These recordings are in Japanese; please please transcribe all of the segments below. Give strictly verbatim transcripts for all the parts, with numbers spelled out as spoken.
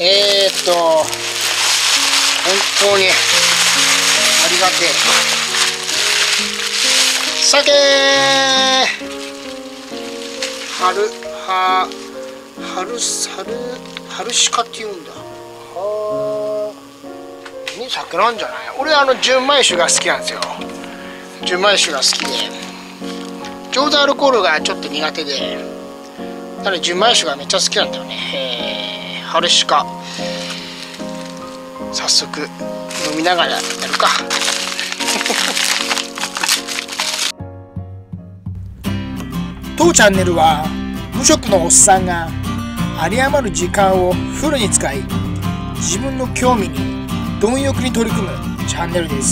えー、っと本当にありがてえ。酒春は春春春鹿って言うんだ。はあ、ね、酒なんじゃない？俺あの純米酒が好きなんですよ。純米酒が好きで、醸造アルコールがちょっと苦手で、ただ純米酒がめっちゃ好きなんだよね。えー、春鹿、早速飲みながらやるか。当チャンネルは無職のおっさんが有り余る時間をフルに使い、自分の興味に貪欲に取り組むチャンネルです。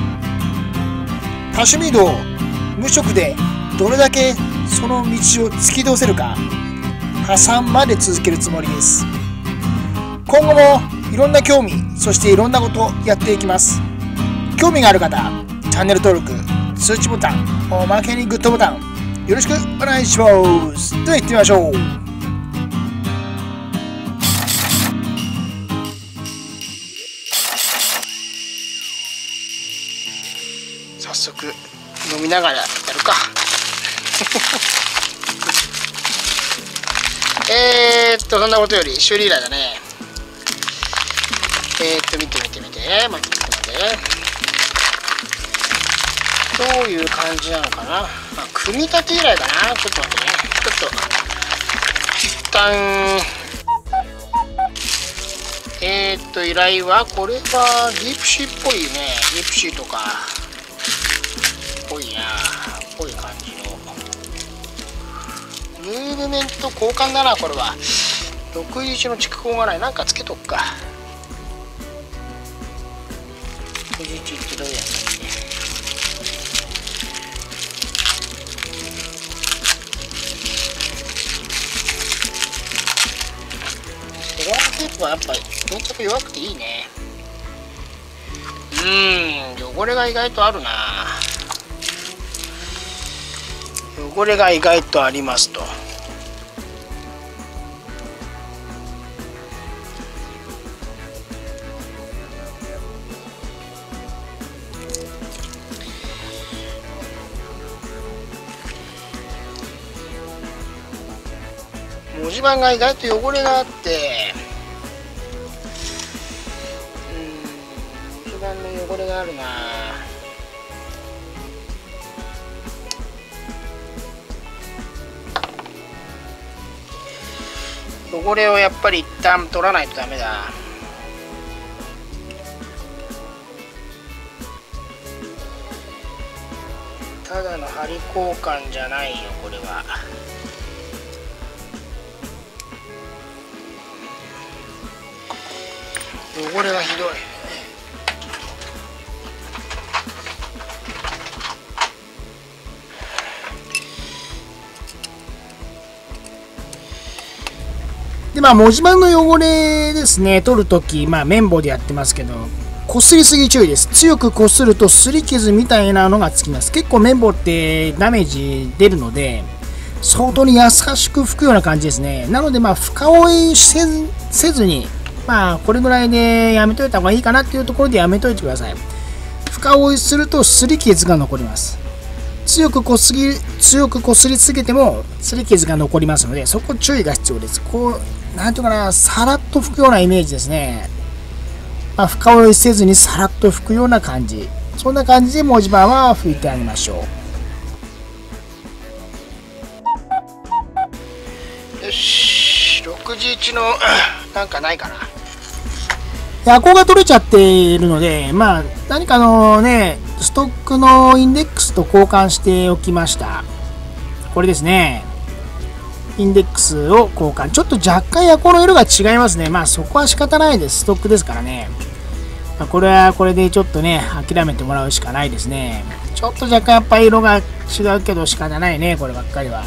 多趣味道無職でどれだけその道を突き通せるか、破産まで続けるつもりです。今後もいろんな興味、そしていろんなことをやっていきます。興味がある方、チャンネル登録、通知ボタン、おまけにグッドボタンよろしくお願いします。では行ってみましょう。早速飲みながらやるか。えーっとそんなことより修理依頼だね。えーっと見て見て見て待って待って、どういう感じなのかな。まあ、組み立て依頼かな。ちょっと待ってね、ちょっと一旦えーっと依頼はこれはディープシーっぽいね。ディープシーとかぽいな、ぽい感じのムーブメント交換だな。これはろくじゅういちの蓄光がない。なんかつけとくか。ろくじゅういちってどうやったっけ。セロハンテープはやっぱり粘着弱くていいね。うーん、汚れが意外とあるな。汚れが意外とありますと。文字盤が意外と汚れがあって、うん、文字盤の汚れがあるな。汚れをやっぱり一旦取らないとダメだ。ただの針交換じゃないよこれは。汚れがひどい。でまあ、文字盤の汚れですね、取るとき、まあ、綿棒でやってますけど、こすりすぎ注意です。強くこするとすり傷みたいなのがつきます。結構綿棒ってダメージ出るので、相当に優しく拭くような感じですね。なので、まあ、深追いせず、せずに、まあ、これぐらいでやめといた方がいいかなっていうところでやめといてください。深追いするとすり傷が残ります。強くこすり、強くこすり続けてもすり傷が残りますので、そこ注意が必要です。こう、なんていうかな、さらっと拭くようなイメージですね。まあ、深追いせずにさらっと拭くような感じ。そんな感じで文字盤は拭いてあげましょう。よし、ろくじゅういちのなんかないかな。夜光が取れちゃっているので、まあ、何かのね、ストックのインデックスと交換しておきました。これですね。インデックスを交換。ちょっと若干夜光の色が違いますね。まあそこは仕方ないです。ストックですからね。まあ、これはこれでちょっとね、諦めてもらうしかないですね。ちょっと若干やっぱり色が違うけど仕方ないね、こればっかりは。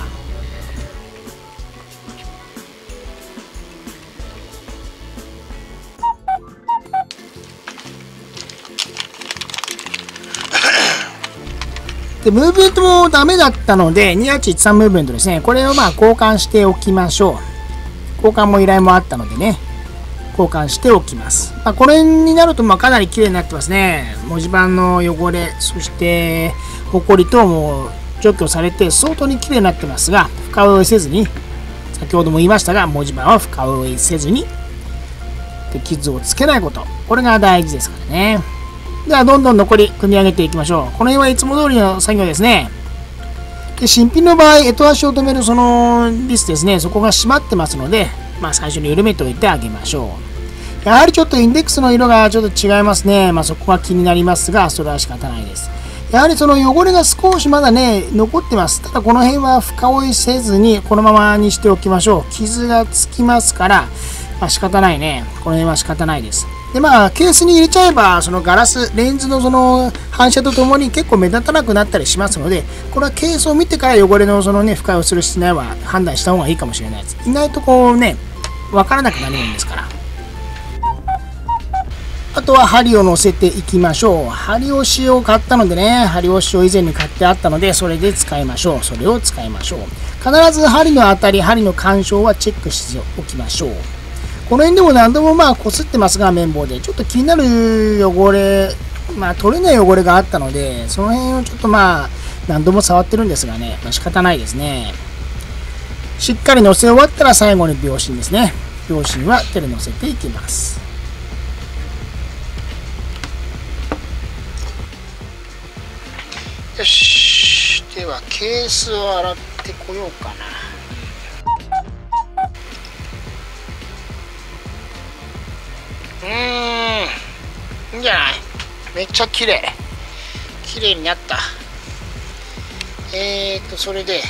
で、ムーブメントもダメだったので、にはちいちさんムーブメントですね。これをまあ交換しておきましょう。交換も依頼もあったのでね、交交換しておきます。まあ、これになるとまあかなり綺麗になってますね。文字盤の汚れ、そしてホコリ等も除去されて相当に綺麗になってますが、深追いせずに、先ほども言いましたが、文字盤は深追いせずにで傷をつけないこと、これが大事ですからね。ではどんどん残り組み上げていきましょう。この辺はいつも通りの作業ですね。で新品の場合、干支足を止めるそのビスですね、そこが閉まってますので、まあ、最初に緩めておいてあげましょう。やはりちょっとインデックスの色がちょっと違いますね。まあ、そこが気になりますが、それは仕方ないです。やはりその汚れが少しまだね、残ってます。ただこの辺は深追いせずに、このままにしておきましょう。傷がつきますから、まあ、仕方ないね。この辺は仕方ないです。で、まあ、ケースに入れちゃえば、そのガラス、レンズのその反射とともに結構目立たなくなったりしますので、これはケースを見てから汚れのそのね、深追いをするしないは判断した方がいいかもしれないです。意外とこうね、わからなくなるもんですから。あとは針を乗せていきましょう。針押しを買ったのでね、針押しを以前に買ってあったので、それで使いましょう。それを使いましょう。必ず針の当たり、針の干渉はチェックしておきましょう。この辺でも何度もまあ擦ってますが、綿棒で。ちょっと気になる汚れ、まあ取れない汚れがあったので、その辺をちょっとまあ何度も触ってるんですがね、まあ、仕方ないですね。しっかり乗せ終わったら最後に秒針ですね。秒針は手で乗せていきます。よし。ではケースを洗ってこようかな。うーん、いいんじゃない？めっちゃ綺麗。綺麗になった。えーと、それで、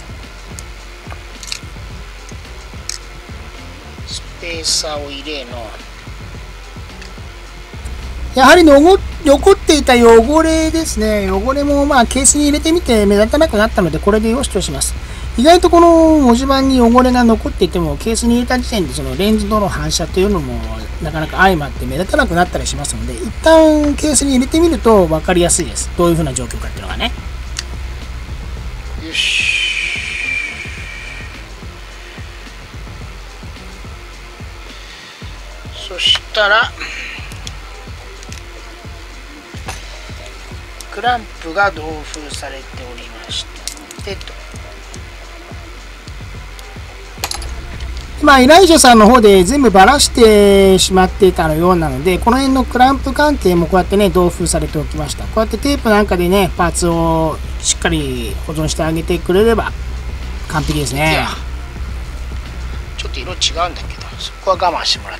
スペーサーを入れの。やはりのご残っていた汚れですね。汚れもまあケースに入れてみて目立たなくなったので、これでよしとします。意外とこの文字盤に汚れが残っていても、ケースに入れた時点でそのレンズとの反射というのもなかなか相まって目立たなくなったりしますので、一旦ケースに入れてみると分かりやすいです。どういう風な状況かっていうのがね。よし。そしたら、クランプが同封されておりましたのでと。まあ、依頼者さんの方で全部ばらしてしまっていたのようなので、この辺のクランプ関係もこうやってね、同封されておきました。こうやってテープなんかでね、パーツをしっかり保存してあげてくれれば完璧ですね。ちょっと色違うんだけど、そこは我慢してもらって。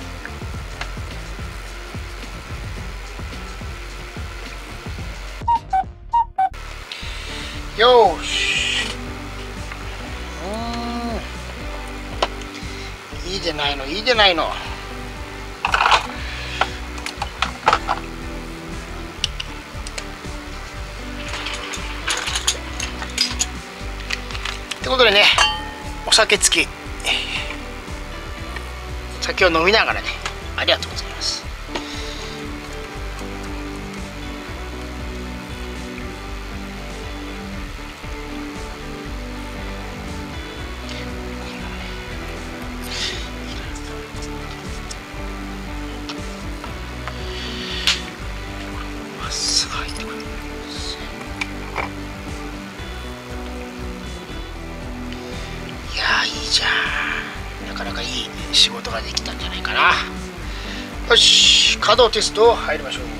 よーし。うーん。いいでないの、いいでないの。ってことでね、お酒付き。酒を飲みながらね、ありがとうございます。じゃあなかなかいい仕事ができたんじゃないかな。よし、稼働テスト入りましょう。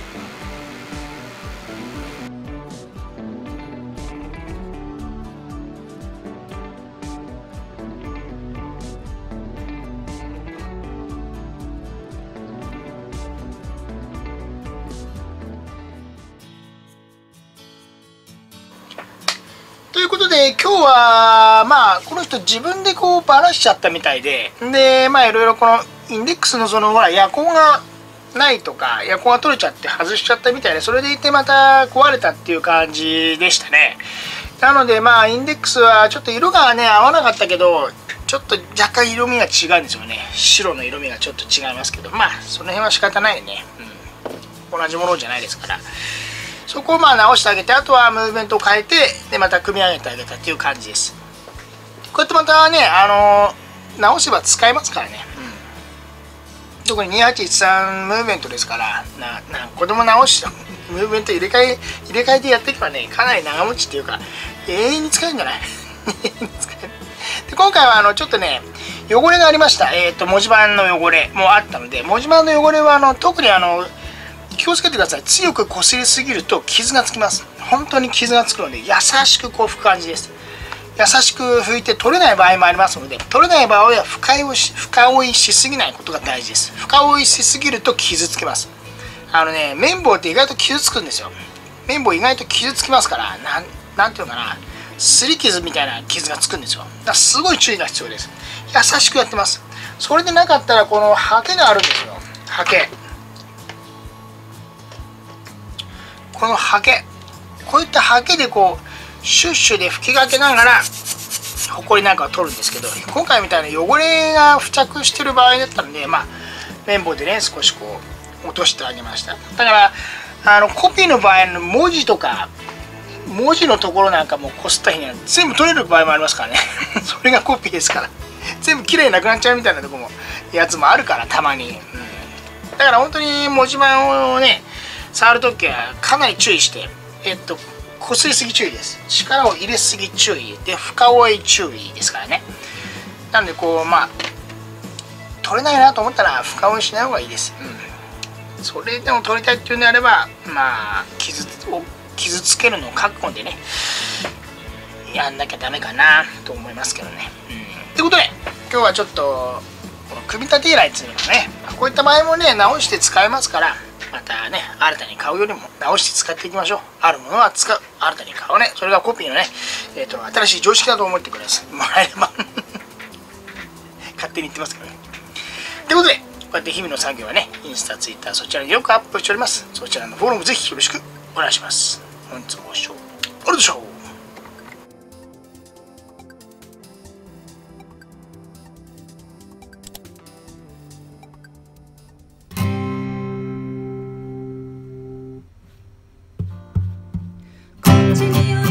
ということで、今日は、まあ、この人自分でこうばらしちゃったみたいで、で、まあ、いろいろこのインデックスのその、ほら、ヤコンがないとか、ヤコンが取れちゃって外しちゃったみたいで、それでいてまた壊れたっていう感じでしたね。なので、まあ、インデックスはちょっと色がね、合わなかったけど、ちょっと若干色味が違うんですよね。白の色味がちょっと違いますけど、まあ、その辺は仕方ないね。うん。同じものじゃないですから。そこをまあ直してあげて、あとはムーブメントを変えて、でまた組み上げてあげたっていう感じです。こうやってまたね、あのー、直せば使えますからね。 特ににはちいちさんムーブメントですから、なな子供直しムーブメント入れ替え入れ替えてやっていけばね、かなり長持ちっていうか永遠に使えるんじゃない永遠に使える。で今回はあのちょっとね汚れがありました。えっ、ー、と文字盤の汚れもあったので、文字盤の汚れはあの特にあの気をつけてください。強くこすりすぎると傷がつきます。本当に傷がつくので優しくこう拭く感じです。優しく拭いて取れない場合もありますので、取れない場合は深追いし深追いしすぎないことが大事です。深追いしすぎると傷つけます。あのね、綿棒って意外と傷つくんですよ。綿棒意外と傷つきますから、なん、なんていうのかな、擦り傷みたいな傷がつくんですよ。だからすごい注意が必要です。優しくやってます。それでなかったらこのハケがあるんですよ。ハケ。このハケ。こういったハケでこうシュッシュで吹きかけながらホコリなんかを取るんですけど、今回みたいな汚れが付着してる場合だったので、まあ綿棒でね少しこう落としてあげました。だからあのコピーの場合の文字とか文字のところなんかもこすった日には全部取れる場合もありますからねそれがコピーですから、全部きれいになくなっちゃうみたいなとこもやつもあるから、たまに、うん、だから本当に文字盤をね触るときはかなり注意して、えっとこすりすぎ注意です。力を入れすぎ注意で、深追い注意ですからね。なんでこうまあ取れないなと思ったら深追いしない方がいいです。うん、それでも取りたいっていうんであれば、まあ傷を傷つけるのを覚悟でねやんなきゃダメかなと思いますけどね。うん、ということで今日はちょっとこの組み立て依頼っていうのがね、こういった場合もね直して使えますから、またね新たに買うよりも直して使っていきましょう。あるものは使う、新たに買うね、それがコピーのね、えーと新しい常識だと思ってください。もらえれば勝手に言ってますけどね。ということでこうやって日々の作業はねインスタ、ツイッターそちらによくアップしております。そちらのフォローもぜひよろしくお願いします。本日もご視聴ありがとうございました。 こっちに